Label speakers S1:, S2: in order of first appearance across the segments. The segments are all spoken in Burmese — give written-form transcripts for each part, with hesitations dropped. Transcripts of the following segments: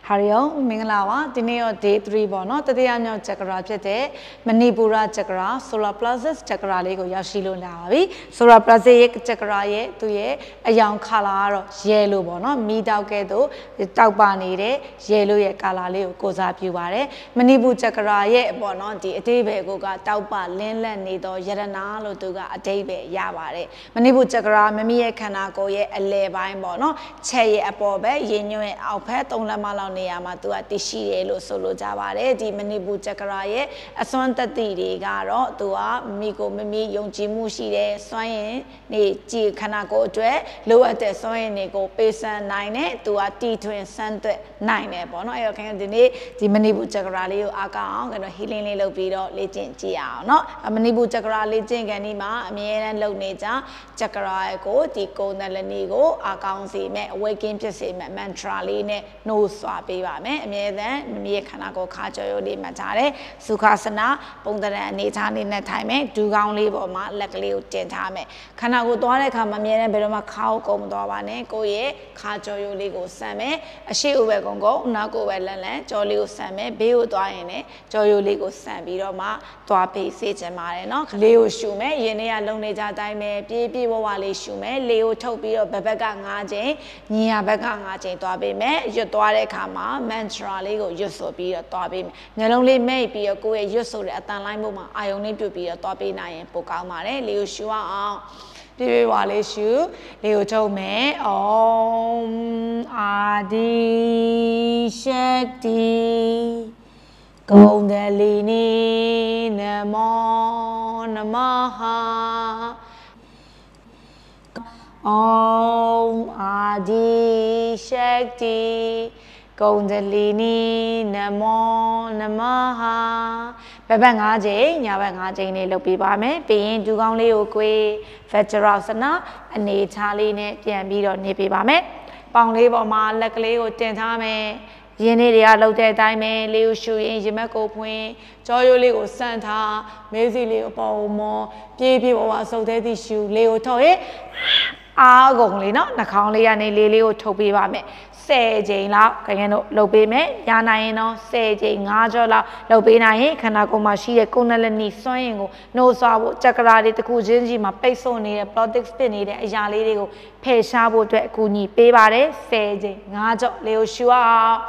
S1: Hario, Minglawa, Dineo Day 3 Bono, Tatiano Chakra Pete, Manipura Chakra, Solar Plazas, Chakra Lego Yashilo Navi, Solar Plazaic Chakra ye, Tuye, a young color, yellow bono, meet out gedo, the Taubanide, yellow ye calaleo goes up you are, Manibu Chakra ye, bono, the Atebe Goga, Taupa, Linland Nido, Yeranalo Tuga, Atebe, Yavare, Manibu Chakra, Mamie Kanako ye, a levine bono, Che Apobe, Yenu, Alpet, on la Malon. Amatua Tishi lo solo Javare, di Manibu Chakaraye, a Santa Tiri Garo, Tua, Miko Mimi, Yonchimushi, Soin, Ni Chi Kanako Dwe, lower the Soin Nico, Pesa 9, Tua T twin Santa 9, Bono, I can deny the Manibu Chakarali, Aka, and a healing lopido, legend Chia, no, a Manibu Chakara legend, Ganima, Mien and Lonaja, Chakarako, Tico Nalanigo, Akansi, Waking Pesi, Mantraline, no swap. Me Kanako Kajo de Matare, Sukasana, Pongda Nitani Natime, Dugang Libo, Lakli Gentame, Kanako Dore Kamamia, Beroma Cow, Comdovane, Goye, Kajo Ligo Same, a she Ubegongo, Nago Welland, Jolio Same, Beo Doine, Joyo Ligo Sambiroma, Toape Sage Marino, Leo Shume, Yenia Loneja Dime, Bibi Wali Shume, Leo Topio, Bebegang Aje, Nia Begang Aje, Toabe me, Yotore Kama. Mantra Lego Yusso be a topping. Not only may be a good Yusso at the line moment, I only to be a topping nine Pokamare, Leo Shua, Wale Shu, Leo told me, Adi Shakti Gondalini Namo Namaha Adi Shakti Gondalini Namo Namaha Babangaje, Yabangaje, Lopibame, being Dugang Leoque, Fetcherasana, and Nataline, Piambido, Nipibame, Bang Lebo Ma, Lacleo, Tentame, Yeneria, Lotte Dime, Leo Shu, Jimaco Point, Joyo Lego Santa, Mazy Leopold, Pipi was so that issue, Leo Toy. Agongly, no, Nakali and Lilio Topibame. Say Jane La, Kayano, Lobime, Yanaino, say Jane Ajola, Lobina, Kanakomashi, Kunalani, Soingo, no Sabo, Chakaradi, the Kujinji, my peso near, Plotic Spinny, the Yaligo, Pay Shabo to Kuni, Pebare, say Jane Ajo, Leo Shua.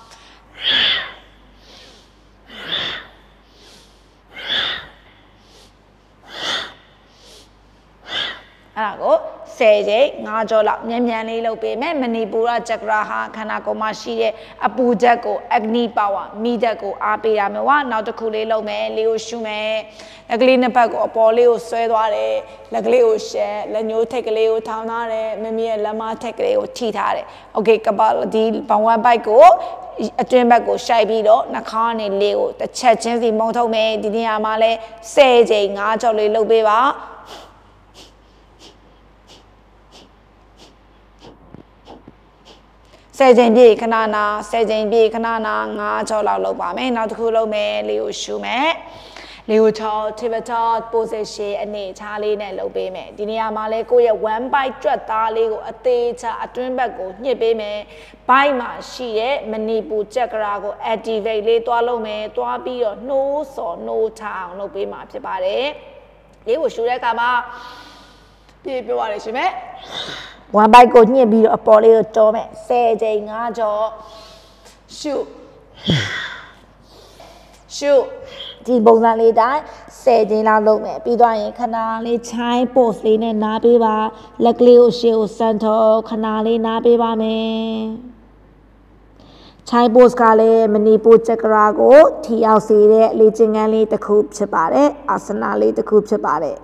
S1: Go, say, Najola, Yamani Lope, Manipura, Chakraha, Kanakomashi, Abu Jaco, Agni Power, Midago, Api Amewa, now the Kulelo me, Leo Shume, Laglina Pago, Polio, Suedware, Lagleo share, Lanyo take a Leo Townare, Mimi Lama take Leo Titare. Okay, Cabal deal, Pawa Bago, a Trimbago, Shaibido, Nakani Leo, the Chechens, the Moto me, Didiamale, say, Najoli Lobeva. Sejin B. Kanana, Sejin B. Kanana, Najola Lobame, not Kulo me, Leo Shume, Leo Tall, Tibetot, Poseshe, and Natali, and Lobeme. Dinia Maleko, one by Tratali, a theatre, a Trimbago, Yebeme, Baima, Shie, Manipu, Chakarago, Activate, Letualome, Tuabi, no so, no town, no Bima, Pibare. They will shoot a Kaba. People are Shime. One by go near be a polio tome, say Jane Ajo. Shoot. Shoot. The Bozali die, say Jane Lome, Bidwine Canali, Chai, Postlin, and Nabiba, Lacleo Shield Santo, Canali, Nabiba me. Chai Boscale, Manipu Chakarago, TLC, Leaching Alley, the Coop Chapare, Asanali, the Coop Chapare.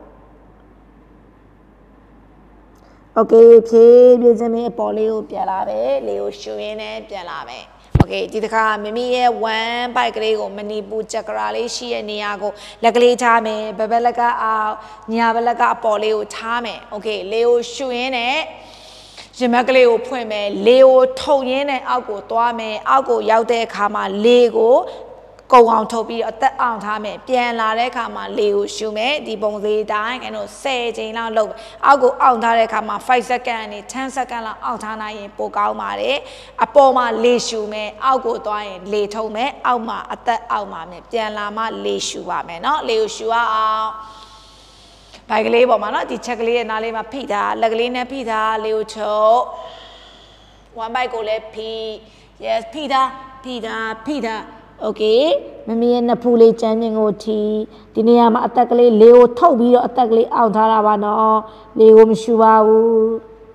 S1: Okay, Pizame, Polio, Pialave, Leo Shuine, Pialave. Okay, Titaka, Mimi, one by Grego, Manibu, Chakarali, she and Niago, Lagli Tame, Babelaga, Niabelaga, Polio, Tame. Okay, Leo Shuine, Jimagleo Pueme, Leo Toyene, Algo, Tuame, Algo, Yaude, Kama, Lego. ကုန်အောင်ထုတ်ပြီးတော့အသက်အောင်ထားမယ်ပြန်လာတဲ့အခါမှာလေကိုရှူမယ်ဒီပုံစံတိုင်းခင်ဗျားတို့10ချိန်လောက်လုပ်အောက်ကိုအောင်ထားတဲ့အခါမှာ5 second နဲ့10 second လောက်အောင်ထားနိုင်ရင်ပိုကောင်းပါတယ်အပေါ်မှာလေရှူမယ်အောက်ကိုသွားရင်လေထုံမယ်အောက်မှာအသက်အောက်မှာမယ်ပြန်လာမှလေရှူပါမယ်เนาะလေကိုရှူအောင်ဘိုက်ကလေးပေါ်မှာเนาะဒီချက်ကလေးရဲ့နားလေးမှာဖိထားလက်ကလေးနဲ့ဖိထားလေကိုချုပ်1 bite ကိုလည်းဖိ yes ဖိထားโอเคမမီရဲ့နှစ်ဖူးလေးကျမ်းမြင်ကိုထီဒီနေရာမှာအသက်ကလေးလေကိုထုတ်ပြီးတော့အသက်ကလေးအောင်ထားတာပါနော်လေကိုမရှူပါဘူး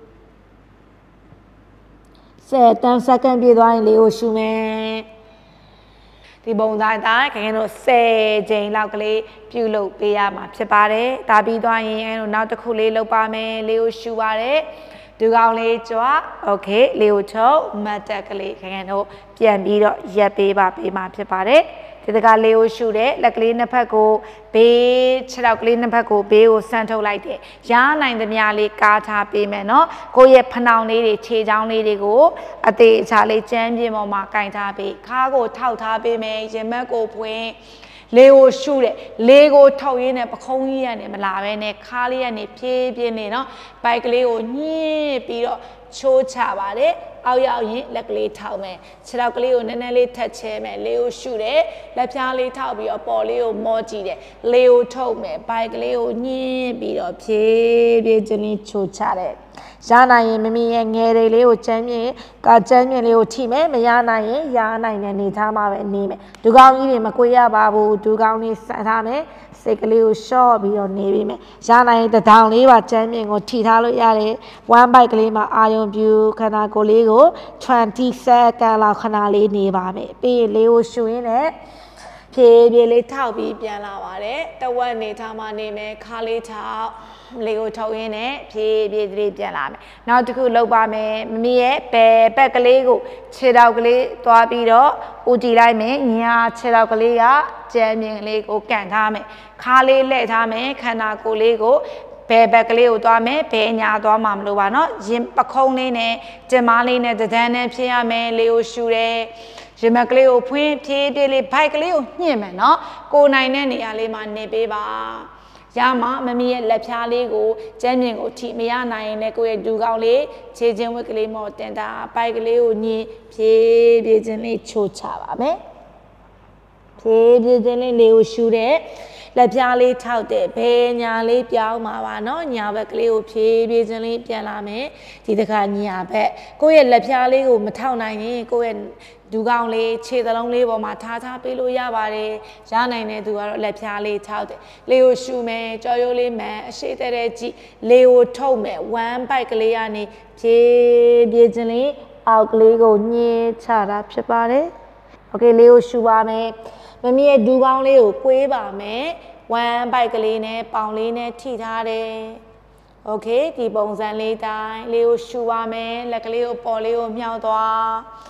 S1: 10 second ပြည့်သွားရင်လေကိုရှူမယ်ဒီပုံစံတိုင်းခင်ဗျားတို့10ချိန်လောက်ကလေးပြုလုပ်ပေးရမှာဖြစ်ပါတယ်ဒါပြီးသွားရင်ခင်ဗျားတို့နောက်တစ်ခုလေးလုပ်ပါမယ်လေကိုရှူပါတယ်ဒူကောင်လေးကြွโอเคလေကိုချုပ်မတ်တက်ကလေးခင်ဗျားတို့ပြန်ပြီးတော့ရက်ပေးမှာဖြစ်ပါတယ်ဒီတကလေကိုရှူတဲ့လက်ကလေးနှစ်ဖက်ကိုဘေးခြေထောက်ကလေးနှစ်ဖက်ကိုဘေးကိုဆန့်ထုတ်လိုက်တယ်ရနိုင်သမျှလေးကားထားပေးမယ်နော်ကိုယ့်ရဲ့ဖနှောင်လေးတွေခြေချောင်းလေးတွေကိုအသေးအချာလေးကျန်းပြင်းပေါ်မှာကင်ထားပေးခါးကိုထောက်ထားပေးမယ်ရင်မက်ကိုဖွင့်လေကိုရှူတဲ့လေကိုထောက်ရင်းနဲ့ပခုံးကြီးကနေမလာပဲနဲ့ခါးလေးကနေဖြည်းဖြည်းနေနော်ဘိုက်ကလေးကိုညှင်းပြီးတော့ချိုးချပါတယ်အောက်ရောက်ရင်လက်ကလေးထောက်မယ်ခြေထောက်ကလေးကိုနည်းနည်းလေးထက်ချဲမယ်လေကိုရှူတယ်လက်ဖြားလေးထောက်ပြီးတော့ပေါ်လေးကိုမော့ကြည့်တယ်လေကိုထုတ်မယ်ဘိုက်ကလေးကိုညှင်းပြီးတော့ဖြည်းဖြည်းချင်းလေးချိုးချတယ်ရနိုင်ရင်မမီရဲ့ငယ်လေးကိုကျမ်းမြင့်လေးကိုထိမယ်မရနိုင်ရင်ရနိုင်တဲ့နေသားမှာပဲနေမယ်ဒူကောင်းကြီးတွေမကွေရပါဘူးဒူကောင်းလေးစမ်းထားမယ်စိတ်ကလေးကိုရှော့ပြီးတော့နေပေးမယ်ရနိုင်ရင်တောင်လေးပါကျမ်းမြင့်ကိုထိထားလို့ရတယ်1 bite ကလေးမှာအာယုံပြူခန္ဓာကိုယ်လေးကို20 second လောက်ခဏလေးနေပါမယ်ပြီးရင်လေးကိုရှူရင်းနဲ့ဖြည်းဖြည်းလေးထောက်ပြီးပြန်လာပါတယ်တဝက်နေထားမှနေမယ်ခါလေးထောက်လေကိုထုတ်ရင်းနဲ့ဖြည်းဖြည်းလေးပြန်လာမယ်နောက်တစ်ခုလုပ်ပါမယ်မမီရဲ့ဘယ်ဘက်ကလေးကိုခြေထောက်ကလေးသွားပြီးတော့ဦးကြည့်လိုက်မယ်ညာခြေထောက်ကလေးကကျမ်းမြင်လေးကိုကန်ထားမယ်ခါလေးလှည့်ထားမယ်ခန္ဓာကိုယ်လေးကိုဘယ်ဘက်ကလေးကိုသွားမယ်ဘယ်ညာသွားမှာမလို့ပါเนาะရင်ပခုံးလေးနဲ့ကျင်မားလေးနဲ့တဒန်းနဲ့ဖြစ်ရမယ်လေကိုရှူတယ်ရင်မကလေးကိုဖွင့်ဖြည်းဖြည်းလေးဘိုက်ကလေးကိုညှင့်မယ်เนาะကိုနိုင်တဲ့နေရာလေးမှာနေပေးပါရမမမီရဲ့လက်ဖြားလေးကိုကျန်းမြင့်ကိုထိမရနိုင်ရင်လည်းကိုယ့်ရဲ့ဒူကောင်းလေးခြေချင်းဝက်ကလေးမော်တင်တာဘိုက်ကလေးကိုညှင့်ဖြည်းဖြည်းချင်းလေးချိုးချပါမယ်ဖြည်းဖြည်းချင်းလေးလေကိုရှူတဲ့လက်ဖြားလေးထောက်တဲ့ဘယ်ညာလေးပြောင်းမှာပါเนาะညာဘက်ကလေးကိုဖြည်းဖြည်းချင်းလေးပြန်လာမယ်ဒီတစ်ခါညာဘက်ကိုယ့်ရဲ့လက်ဖြားလေးကိုမထောက်နိုင်ရင်ကိုယ့်ရဲ့ဒူကောင်းလေးခြေသလုံးလေးပေါ်မှာထားပေးလို့ရပါတယ်ရနိုင်တဲ့သူကတော့လက်ဖြားလေးထောက်တယ်လေကိုရှူမယ်ကြော်ရိုးလေးမှန်အရှိတဲ့ကြည့်လေကိုထုတ်မယ်1 bite ကလေးကနေဖြည်းဖြည်းချင်းလေးအောက်ကလေးကိုညှင်းချတာဖြစ်ပါတယ်โอเคလေကိုရှူပါမယ်မမီရဲ့ဒူကောင်းလေးကိုကွေးပါမယ်1 bite ကလေးနဲ့ပေါင်လေးနဲ့ထိထားတယ်โอเคဒီပုံစံလေးတိုင်းလေကိုရှူပါမယ်လက်ကလေးကိုပေါ်လေးကိုမြှောက်သွား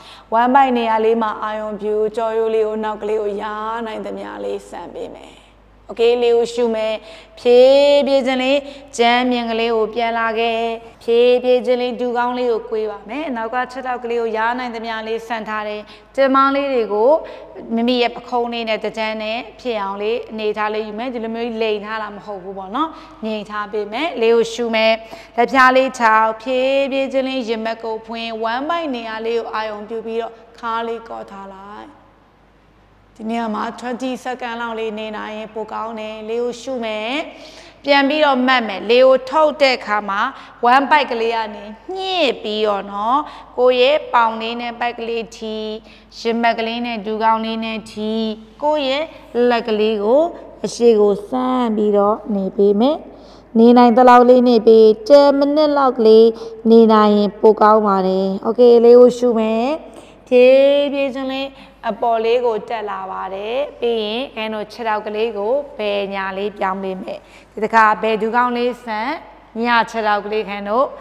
S1: 1 bite နေရာလေးမှာအာယုံပြူကြော်ရိုးလေးကိုနောက်ကလေးကိုရာနိုင်သမျှလေးဆန်ပေးမယ်โอเคလေကိုရှူမယ်ဖြည်းဖြည်းချင်းလေးကျမ်းမြင်ကလေးကိုပြန်လာခဲ့ဖြည်းဖြည်းချင်းလေးဒူကောင်းလေးကိုကွေးပါမယ်နောက်ကချက်တောက်ကလေးကိုရာနိုင်သမျှလေးဆန်ထားတယ်တင်မောင်းလေးတွေကိုမိမိရဲ့ပခုံးလေးနဲ့တကြမ်းနဲ့ဖြစ်အောင်လေးအနေထားလေးယူမယ်ဒီလိုမျိုးလိန်ထားတာမဟုတ်ဘူးပေါ့နော်ငြိမ်ထားပေးမယ်လေကိုရှူမယ်လက်ဖြားလေးထောက်ဖြည်းဖြည်းချင်းလေးရင်မက်ကိုဖွင့်1 bite နေရာလေးကိုအာယုံပြုပြီးတော့ခါးလေးကော့ထားလိုက်ဒီနေရာမှာ20 second လောက်လေးနေနိုင်ရင်ပိုကောင်းတယ်လေကိုရှူမယ်ပြန်ပြီးတော့မှတ်မယ်လေကိုထုတ်တဲ့အခါမှာ1 bite ကလေးကနေညှစ်ပြီးတော့เนาะကိုရဲ့ပေါင်လေးနဲ့ bite ကလေးထီရင်မက်ကလေးနဲ့ဒူကောင်းလေးနဲ့ထီကိုရဲ့လက်ကလေးကိုအရှိကိုစမ်းပြီးတော့နေပေးမယ်နေနိုင်တဲ့လောက်လေးနေပြီး10 မိနစ်လောက်ကလေးနေနိုင်ရင်ပိုကောင်းပါတယ်โอเคလေကိုရှူမယ်ဖြည်းဖြည်းချင်းလေးအပေါ်လေးကိုတက်လာပါတယ်ပြီးရင်အဲတို့ခြေထောက်ကလေးကိုဘယ်ညာလေးပြောင်းပေးမယ်ဒီတစ်ခါဘယ်ဒူကောင်းလေးဆန်ညာခြေထောက်ကလေးခန်းတို့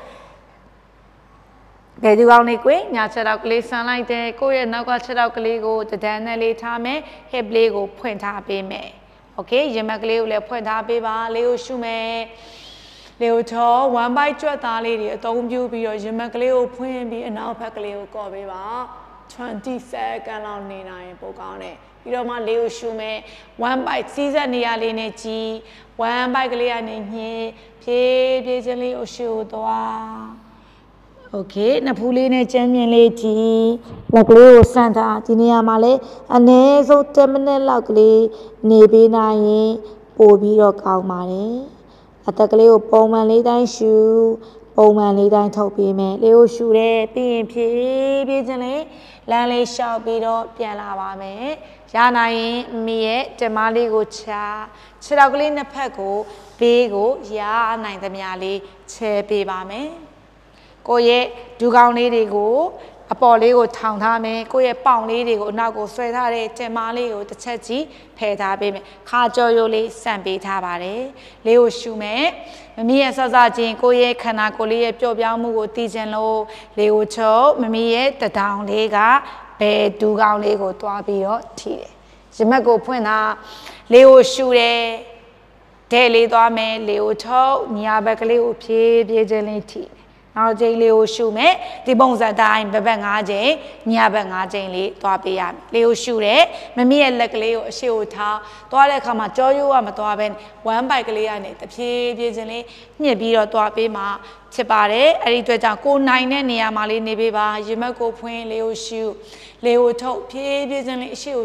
S1: ဘယ်ဒူကောင်းလေးကွင်ညာခြေထောက်ကလေးဆန်လိုက်တယ်ကိုယ့်ရဲ့နောက်ကခြေထောက်ကလေးကိုတဒန်းနဲ့လေးထားမယ် hip လေးကိုဖွင့်ထားပေးမယ်โอเคရင်မက်ကလေးကိုလည်းဖွင့်ထားပေးပါလေးကိုရှုမယ်လေကိုချော1 bite ကြွက်သားလေးတွေအသုံးပြုပြီးတော့ရင်မက်ကလေးကိုဖွင့်ပြီးအနောက်ဘက်ကလေးကိုကော့ပေးပါ 20 second လောက်နေနိုင်ရင်ပိုကောင်းတယ်ပြီးတော့မှလေးကိုရှူမယ်1 bite စီးစက်နေရလေးနဲ့ကြီး1 bite ကလေးကနေညှင်းဖြည်းဖြည်းချင်းလေးကိုရှူသွားโอเคနှစ်ဖူးလေးနဲ့ကျန်းမြင်လေးကြည့်လက်ကလေးကိုဆန့်ထားဒီနေရာမှာလဲအနည်းဆုံး10မိနစ်လောက်ကလေးနေပေးနိုင်ရင်ပို့ပြီးတော့ကောင်းပါတယ်အသက်ကလေးကိုပုံမှန်လေးတိုင်းရှူပုံမှန်လေးတိုင်းထုတ်ပေးမယ်လေးကိုရှူတယ်ပြီးရင်ဖြည်းဖြည်းချင်းလေးလမ်းလေးလျှောက်ပြီးတော့ပြန်လာပါမယ်ရနိုင်ရင်မိရဲ့တင်မလေးကိုခြေထောက်ကလေးနှစ်ဖက်ကိုဘေးကိုရနိုင်သမျှလေးချဲပေးပါမယ်ကိုရဲ့ဒူကောင်းလေးတွေကိုအပေါ်လေးကိုထောင်ထားမယ်ကိုရဲ့ပေါင်လေးတွေကိုအနောက်ကိုဆွဲထားတဲ့တင်မလေးကိုတစ်ချက်ကြီးဖယ်ထားပေးမယ်ခါကြော်ရိုးလေးဆန့်ပေးထားပါတယ်လေးကိုရှူမယ်မမီရဲ့ဆဆချင်းကိုရဲ့ခန္ဓာကိုယ်လေးရဲ့ပျော့ပြောင်းမှုကိုသိချင်လို့လေးကိုချုပ်မမီရဲ့တထောင်လေးကဘယ်ဒူကောင်းလေးကိုတွားပြီးတော့ထိတယ်ရမက်ကိုဖွင့်တာလေးကိုရှူတယ်ဒဲလေးသွားမယ်လေးကိုထုတ်ညာဘက်ကလေးကိုဖြည်းဖြည်းချင်းလေးထိနောက်ချိန်လေးကိုရှူမယ်ဒီပုံစံတိုင်းဘက်5ချိန်ညာဘက်5ချိန်လေးသွားပေးရမယ်လေးကိုရှူတယ်မမီရဲ့လက်ကလေးကိုအရှိကိုထားသွားတဲ့အခါမှာကြောရိုးကမသွားဘဲ1 bite ကလေးကနေတဖြည်းဖြည်းချင်းလေးညှစ်ပြီးတော့သွားပေးမှဖြစ်ပါတယ်အဲ့ဒီအတွက်ကြောင့်ကိုနိုင်တဲ့နေရာမှာလေးနေပေးပါရမက်ကိုဖွင့်လေးကိုရှူလေးကိုထုတ်ဖြည်းဖြည်းချင်းလေးအရှိကို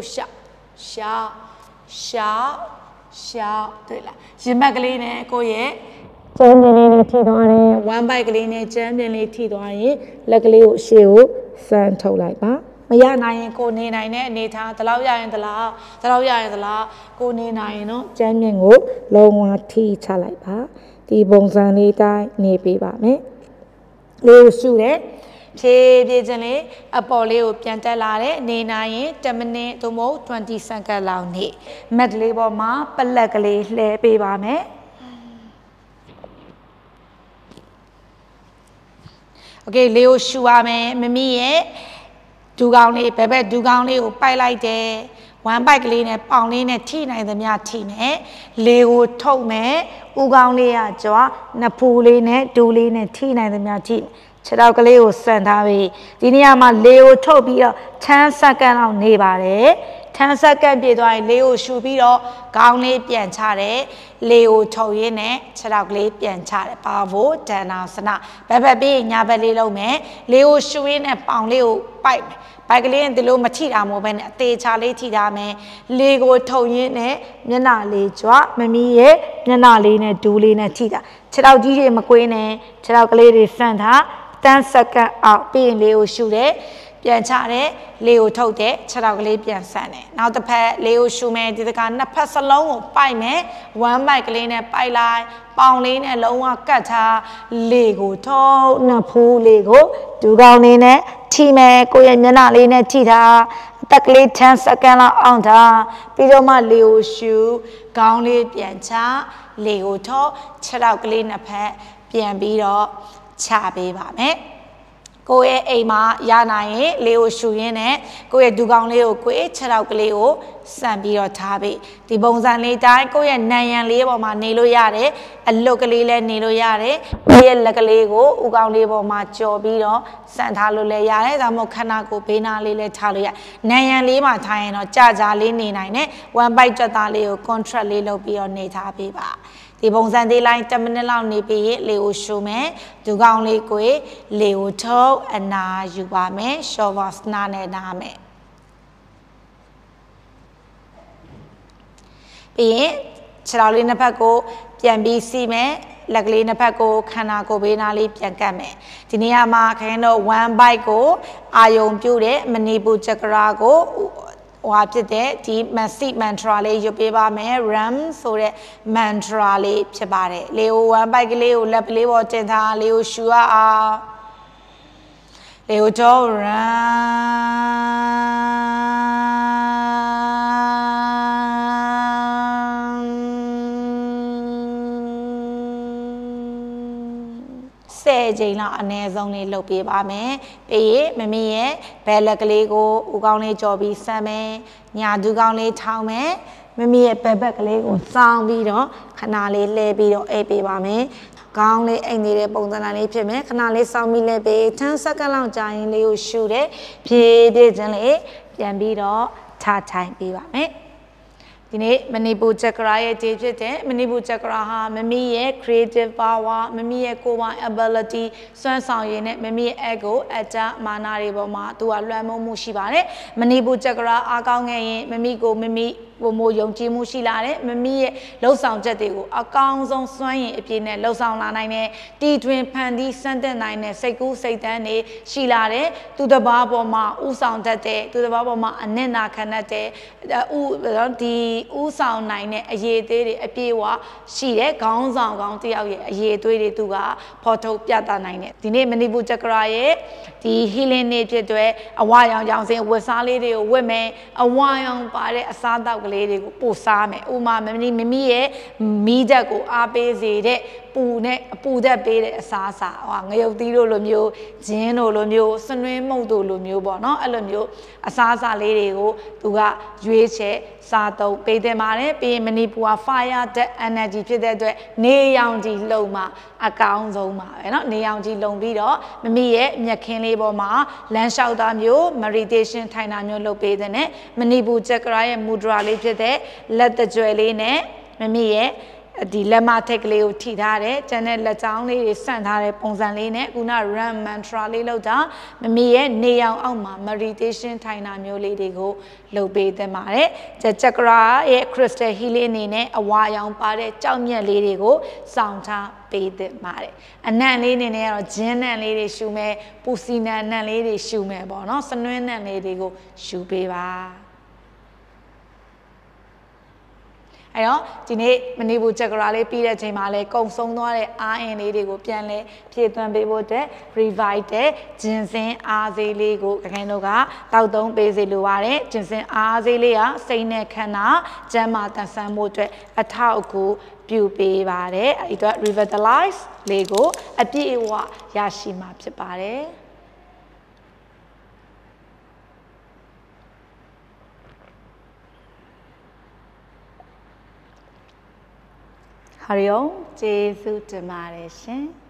S1: ရှာတွေ့လားရမက်ကလေးနဲ့ကိုရဲ့ကျန်းပြင်းလေးနဲ့ထိသွားတယ်1 bite ကလေးနဲ့ကျန်းပြင်းလေးထိသွားရင်လက်ကလေးကိုရှေ့ကိုစမ်းထုတ်လိုက်ပါမရနိုင်ရင်ကိုနေနိုင်တဲ့အနေထားဒီလောက်ရရင်ဒီလောက်ကိုနေနိုင်ရင်တော့ကျန်းပြင်းကိုလုံးဝထိချလိုက်ပါဒီပုံစံလေးတိုင်းနေပေးပါမယ်လေးကိုရှုတယ်ဖြည်းဖြည်းချင်းလေးအပေါ်လေးကိုပြန်တက်လာတယ်နေနိုင်ရင်10မိနစ်သို့မဟုတ်20 second လောက်နေမက်လေးပေါ်မှာပလက်ကလေးလှဲပေးပါမယ်โอเคလေးကိုရှူရမယ်မမီရဲ့ဒူကောင်းလေးဘယ်ဘက်ဒူကောင်းလေးကိုပိုက်လိုက်တယ်1 bite ကလေးနဲ့ပေါင်လေးနဲ့ထိနိုင်သမျှထိမယ်လေးကိုထုတ်မယ်ဥကောင်းလေးကကြွားနှစ်ဖူးလေးနဲ့ဒူလေးနဲ့ထိနိုင်သမျှထိခြေထောက်ကလေးကိုဆန့်ထားပြီးဒီနေရာမှာလေးကိုထုတ်ပြီးတော့10 second လောက်နေပါတယ်10 second ပြည့်သွားရင်လေးကိုရှူပြီးတော့ခေါင်းလေးပြန်ချတယ်လေးကိုထုတ်ရင်းနဲ့ခြေထောက်ကလေးပြန်ချတယ်ပါဖို့ဒဏ္ဍာစနဘက်ဘက်ပြီးညာဘက်လေးလုံးမယ်လေးကိုရှူရင်းနဲ့ပေါင်လေးကိုပိုက်မယ်ပိုက်ကလေးရင်ဒီလိုမထိတာမဟုတ်ဘဲနဲ့အသေးချလေးထိထားမယ်လေးကိုထုတ်ရင်းနဲ့မျက်နှာလေးကြွမမီရဲ့မျက်နှာလေးနဲ့ဒူးလေးနဲ့ထိတာခြေထောက်ကြီးတွေမကွေးနဲ့ခြေထောက်ကလေးတွေဆန့်ထား10 second အောက်ပြီးရင်လေးကိုရှူတယ်ပြန်ချတယ်လေးကိုထုတ်တယ်ခြေထောက်ကလေးပြန်ဆန့်တယ်နောက်တစ်ဖက်လေးကိုရှူမယ်ဒီတခါနှစ်ဖက်စလုံးကိုပိုက်မယ်1 bite ကလေးနဲ့ပိုက်လိုက်ပေါင်လေးနဲ့လုံးဝကတ်ထားလေးကိုထုတ်နှစ်ဖူးလေးကိုဒူကောင်းလေးနဲ့ထိမယ်ကိုယ့်ရဲ့မျက်နှာလေးနဲ့ထိထားအသက်ကလေး10 second လောက်အောင်ထားပြီးတော့မှလေးကိုရှူခေါင်းလေးပြန်ချလေးကိုထုတ်ခြေထောက်ကလေးနှစ်ဖက်ပြန်ပြီးတော့ချပေးပါမယ်ကိုယ့်ရဲ့အိမ်မှာရနိုင်ရင်လေးကိုရှူရင်းနဲ့ကိုယ့်ရဲ့ဒူကောင်းလေးကိုကိုယ့်ခြေထောက်ကလေးကိုဆန့်ပြီးတော့ထားပေးဒီပုံစံလေးတိုင်းကိုယ့်ရဲ့နံရံလေးပေါ်မှာနေလို့ရတယ်အလွတ်ကလေးလည်းနေလို့ရတယ်ကိုယ့်ရဲ့လက်ကလေးကိုဥကောင်းလေးပေါ်မှာကြော်ပြီးတော့ဆန့်ထားလို့လည်းရတယ်ဒါမှမဟုတ်ခန္ဓာကိုယ်ဘေးနားလေးလည်းထားလို့ရနံရံလေးမှာထားရင်တော့ကြာလေးနေနိုင်တယ်1 bite ကြက်သားလေးကို contract လေးလုပ်ပြီးတော့နေထားပေးပါဒီပုံစံသေးလိုက်10မိနစ်လောက်နေပြီးလေကိုရှုမယ်ဒူကောင်းလေးကိုလေကိုထုတ်အနာယူပါမယ်ရှော့ဗာစနာနဲ့နားမယ်ပြီးရင်ခြေထောက်လေးနှစ်ဖက်ကိုပြန်ပြီးစီးမယ်လက်ကလေးနှစ်ဖက်ကိုခန္ဓာကိုယ်ဘေးနားလေးပြန်ကပ်မယ်ဒီနေရာမှာခင်ဗျားတို့1 bite ကိုအာယုံပြုတဲ့မဏိပူချက်ကရာကိုဟွာဖြစ်တဲ့ဒီ massive mantra လေးရွတ်ပေးပါမယ် ram ဆိုတဲ့ mantra လေးဖြစ်ပါတယ်လေကို1 bite ကလေးကိုလက်ပလေးပေါ်တင်ထားလေကိုရှူရအောင်လေကိုတော့ 10 ချိန်လောက်အနည်းဆုံးလေးလုပ်ပေးပါမယ်ပြီးရင်မမီရဲ့ဘဲလက်ကလေးကိုဥကောင်းလေးကြော်ပြီးဆမ်းမယ်ညာဒူကောင်းလေးထောင်းမယ်မမီရဲ့ဘက်ဘက်ကလေးကိုစောင်းပြီးတော့ခဏလေးလှဲပြီးတော့အိပ်ပေးပါမယ်ခေါင်းလေးအိမ်နေတဲ့ပုံစံလေးဖြစ်မယ်ခဏလေးစောင်းပြီးလဲပေး10 second လောက်ကြာရင်လေးကိုရှူတယ်ဖြည်းဖြည်းချင်းလေးပြန်ပြီးတော့ထားထိုင်ပေးပါမယ်ဒီနေ့မဏိပူချက်ကရာရဲ့ခြေဖြစ်တဲ့မဏိပူချက်ကရာဟာမမီရဲ့ creative power မမီရဲ့ကိုယ်ပိုင် ability စွမ်းဆောင်ရည်နဲ့မမီရဲ့ ego အတ္တမာနတွေပေါ်မှာသူကလွှမ်းမိုးမှုရှိပါတယ်မဏိပူချက်ကရာအားကောင်းခဲ့ရင်မမီကိုမမီပုံမိုးယုံကြည်မှုရှိလာတယ်မမီရဲ့လှုပ်ဆောင်ချက်တွေကိုအကောင်းဆုံးစွမ်းရည်အပြည့်နဲ့လှုပ်ဆောင်လာနိုင်တဲ့တီထွင်ဖန်တီးစမ်းသပ်နိုင်တဲ့စိတ်ကူးစိတ်တန်းတွေရှိလာတယ်သူတစ်ပါးပေါ်မှာဥဆောင်တတ်တဲ့သူတစ်ပါးပေါ်မှာအနစ်နာခံတတ်တဲ့ဒီဥဆောင်နိုင်တဲ့အရေးသေးတွေအပြည့်အဝရှိတဲ့ခေါင်းဆောင်ကောင်းတယောက်ရဲ့အရေးသွေးတွေသူကဖော်ထုတ်ပြသနိုင်တယ်ဒီနေ့မဏိပူချက်ကရာရဲ့ဒီ healing တွေဖြစ်တဲ့အဝါရောင်ရောင်စင်ဝတ်စားလေးတွေကိုဝတ်မယ်အဝါရောင်ပါတဲ့အစားအသောက်ကလေးတွေကိုပို့စားမယ်ဥမာမမီရဲ့မီးဓာတ်ကိုအားပေးစေတဲ့ပူနဲ့အပူဓာတ်ပေးတဲ့အစားအစာငရုတ်သီးတို့လိုမျိုးဂျင်းတို့လိုမျိုးစနွင်းမုတ်တို့လိုမျိုးပေါ့နော်အဲ့လိုမျိုးအစားအစာလေးတွေကိုသူကရွေးချယ်စားသုံးပေးတယ်ပါတယ်ပြီးရင်မဏိပူက fire that energy ဖြစ်တဲ့အတွက်နေရောင်ကြီးလုံမှာအကောင်းဆုံးပါပဲเนาะနေရောင်ကြီးလုံပြီးတော့မမီရဲ့မျက်ခင်းလေးပေါ်မှာလမ်းလျှောက်တာမျိုး meditation ထိုင်တာမျိုးလုပ်ပေးတဲ့နဲ့မဏိပူချက်ကရာရဲ့ mudra လေးဖြစ်တဲ့လက်တကြွယ်လေးနဲ့မမီရဲ့ဒီလက်မထိတ်ကလေးကိုထိထားတယ်ကျန်တဲ့လက်ချောင်းလေးတွေဆန့်ထားတဲ့ပုံစံလေးနဲ့ခုန ram mantra လေးလောက်တာမမီရဲ့နေရောင်အောက်မှာ meditation ထိုင်တာမျိုးလေးတွေကိုလုပ်ပေးသင့်ပါတယ်ချက်ကရာရဲ့ crystal healing အနေနဲ့အဝါရောင်ပါတဲ့ကြောက်မြတ်လေးတွေကိုစောင့်ထားပေးသင့်ပါတယ်အနံ့လေးအနေနဲ့ကတော့ဂျင်းနံ့လေးတွေရှူမယ်ပူစီနံနံ့လေးတွေရှူမယ်ပေါ့နော်စနွင်းနံ့လေးတွေကိုရှူပေးပါအဲ့တော့ဒီနေ့မဏိပူချက်ကရာလေးပြီးတဲ့အချိန်မှာလဲကုံဆုံးသွားတဲ့အားအင်လေးတွေကိုပြန်လဲဖြည့်သွင်းပေးဖို့အတွက် revive တဲ့ဂျင်စင်အားဆေးလေးကိုခင်တို့ကတောက်သုံးပေးစေလိုပါတယ်ဂျင်စင်အားဆေးလေးကစိတ်နဲ့ခန္ဓာကျန်းမာတန်ဆန်းဖို့အတွက်အထောက်အကူပြုပေးပါတယ်အဲ့ဒီတော့ revitalize လေးကိုအပြည့်အဝရရှိမှာဖြစ်ပါတယ်ဟာရီယုံကျေးဇူးတင်ပါတယ်ရှင်